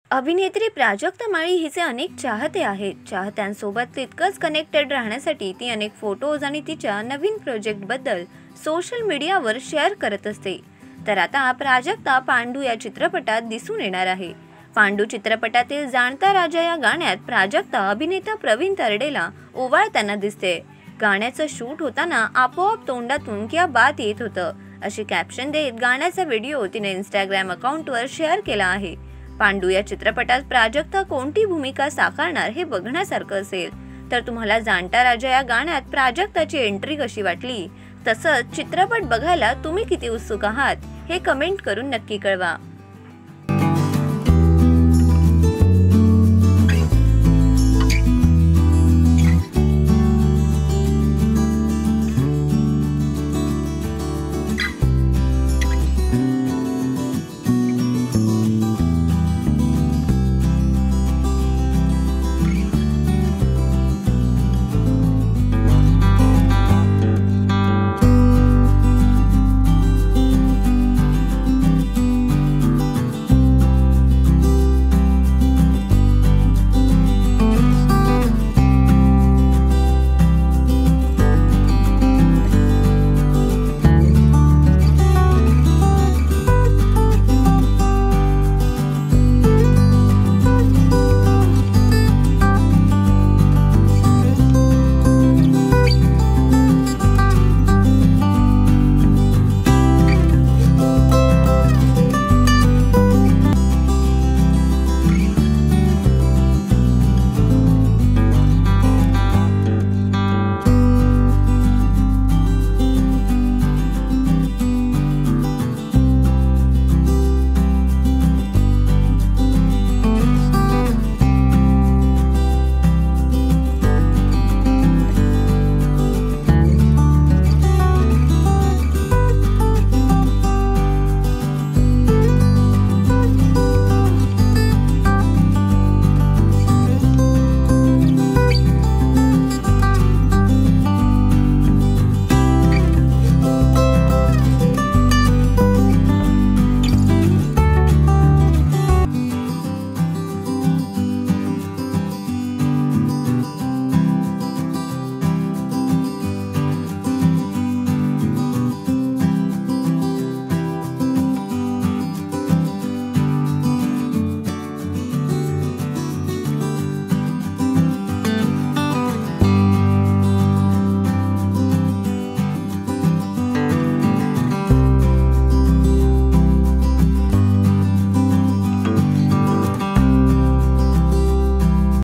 अभिनेत्री प्राजक्ता माळी हिचे अनेक चाहते आहेत। चाहत्यांसोबत तितकंच कनेक्टेड राहण्यासाठी ती अनेक फोटोज आणि तिच्या नवीन प्रोजेक्टबद्दल सोशल मीडियावर शेअर करत असते। तर आता प्राजक्ता पांडू या चित्रपटात दिसून येणार आहे। पांडू चित्रपटातील जाणता राजा या गाण्यात प्राजक्ता अभिनेता प्रवीण तरडेला ओवाळताना दिसते। गाण्याचं शूट होताना आपोआप तोंडातून क्या बात येत होतं अशी कॅप्शन देत गाण्याचा व्हिडिओ तिने इंस्टाग्राम अकाउंटवर शेअर केला आहे। पांडू या चित्रपटात प्राजक्ता कोणती भूमिका साकारणार हे बघण्यासारखं असेल। तर तुम्हाला जाणता राजा या गाण्यात प्राजक्ताची एंट्री कशी वाटली, तसंच चित्रपट बघायला तुम्ही किती उत्सुक आहात हे कमेंट करून नक्की कळवा।